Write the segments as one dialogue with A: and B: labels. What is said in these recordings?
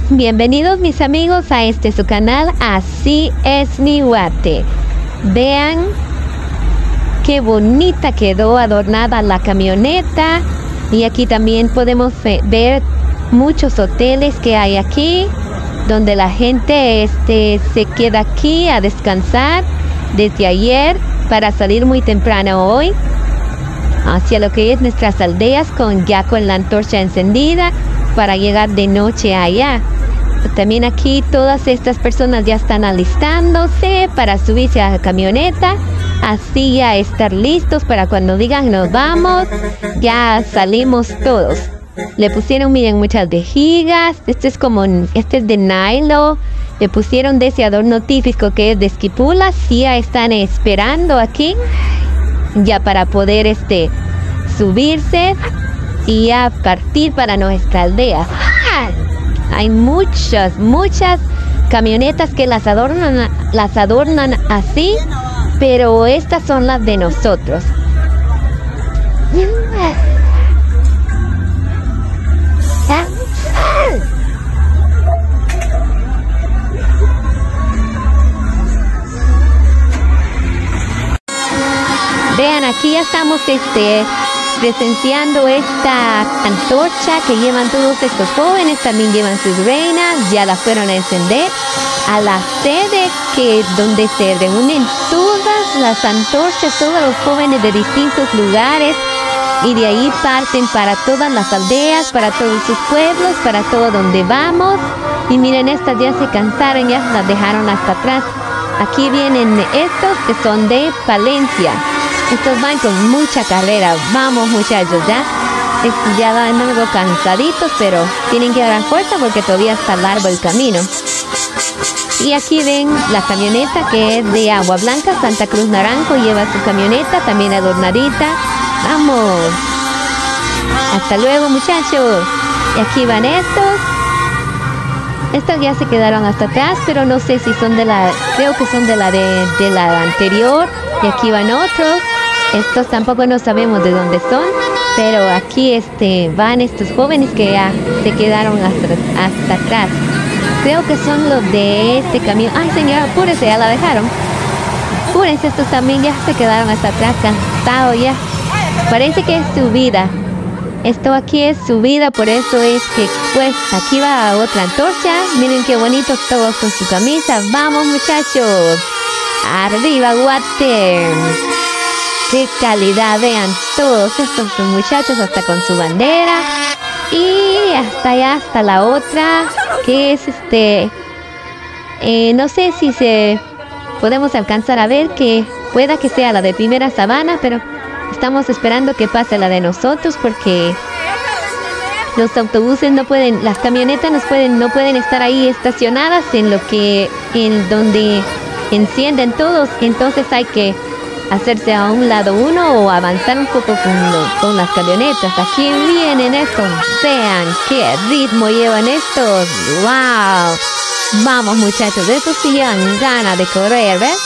A: Bienvenidos mis amigos a su canal Así es Nihuate. Vean qué bonita quedó adornada la camioneta. Y aquí también podemos ver muchos hoteles que hay aquí, donde la gente se queda aquí a descansar desde ayer para salir muy temprano hoy hacia lo que es nuestras aldeas con la antorcha encendida para llegar de noche allá. También aquí todas estas personas ya están alistándose para subirse a la camioneta, así ya estar listos para cuando digan nos vamos, ya salimos todos. Le pusieron, miren, muchas vejigas. Este es de nylon. Le pusieron de ese adorno típico que es de esquipulas. Sí, ya están esperando aquí ya para poder subirse y ya partir para nuestra aldea. Hay muchas camionetas que las adornan así, pero estas son las de nosotros. Vean, aquí ya estamos presenciando esta antorcha que llevan todos estos jóvenes. También llevan sus reinas, ya la fueron a encender a la sede donde se reúnen todas las antorchas, todos los jóvenes de distintos lugares, y de ahí parten para todas las aldeas, para todos sus pueblos, para todo donde vamos. Y miren, estas ya se cansaron, ya las dejaron hasta atrás. Aquí vienen estos que son de Palencia. Estos van con mucha carrera. Vamos muchachos, ya van algo cansaditos, pero tienen que dar fuerza porque todavía está largo el camino. Y aquí ven la camioneta que es de Agua Blanca, Santa Cruz Naranjo, lleva su camioneta también adornadita. ¡Vamos! Hasta luego muchachos. Y aquí van estos. Estos ya se quedaron hasta atrás, pero no sé si son creo que son de la anterior. Y aquí van otros. Estos tampoco no sabemos de dónde son, pero aquí van estos jóvenes que ya se quedaron hasta atrás. Creo que son los de este camión. Ay señora, apúrese, ya la dejaron. Apúrense, estos también ya se quedaron hasta atrás, cansados ya. Parece que es subida. Esto aquí es subida, por eso es que pues aquí va otra antorcha. Miren qué bonitos todos con su camisa. Vamos muchachos. Arriba Guate. Qué calidad, vean todos estos muchachos hasta con su bandera. Y hasta allá, hasta la otra, que es no sé si podemos alcanzar a ver, que pueda que sea la de Primera Sabana, pero estamos esperando que pase la de nosotros porque los autobuses no pueden, las camionetas no pueden estar ahí estacionadas en donde encienden todos. Entonces hay que hacerse a un lado uno o avanzar un poco con las camionetas. Aquí vienen estos. Vean qué ritmo llevan estos. ¡Wow! Vamos muchachos, estos sí llevan ganas de correr, ¿ves?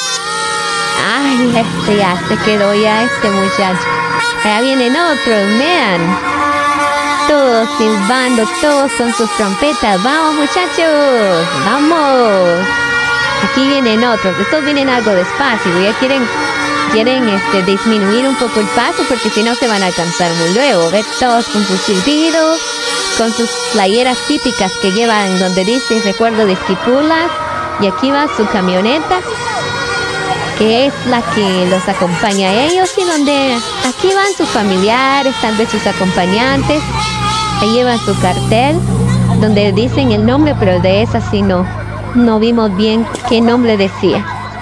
A: Ay, ya se quedó ya este muchacho. Allá vienen otros, vean. Todos silbando, todos con sus trompetas. ¡Vamos muchachos! ¡Vamos! Aquí vienen otros. Estos vienen algo despacio. Ya quieren disminuir un poco el paso porque si no se van a alcanzar muy luego. Ve todos con sus silbidos, con sus playeras típicas que llevan donde dice recuerdo de esquipulas. Y aquí va su camioneta, que es la que los acompaña a ellos, y donde aquí van sus familiares, tal vez sus acompañantes. Ahí llevan su cartel donde dicen el nombre, pero de esa sí no vimos bien qué nombre decía.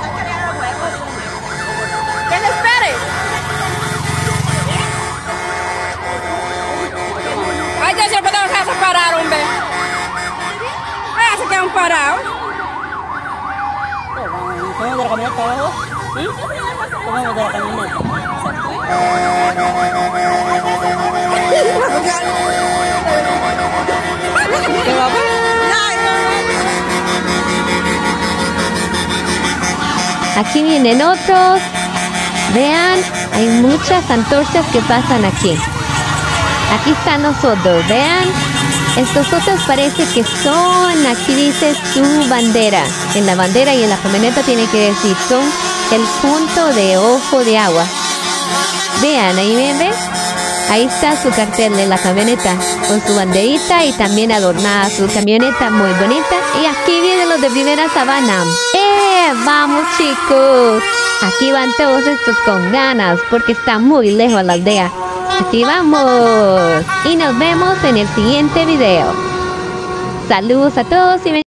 B: Parado. ¿Cómo de la camioneta abajo? ¿Sí? ¿Cómo de la camioneta? ¿Qué va?
A: Aquí vienen otros. Vean, hay muchas antorchas que pasan aquí. Aquí están nosotros, vean. Estos otros parece que son, aquí dice su bandera. En la bandera y en la camioneta tiene que decir, son el punto de ojo de agua. Vean, ahí ven. Ahí está su cartel de la camioneta con su banderita y también adornada su camioneta muy bonita. Y aquí vienen los de Primera Sabana. ¡Vamos, chicos! Aquí van todos estos con ganas porque está muy lejos la aldea. Aquí vamos. Y nos vemos en el siguiente video. Saludos a todos y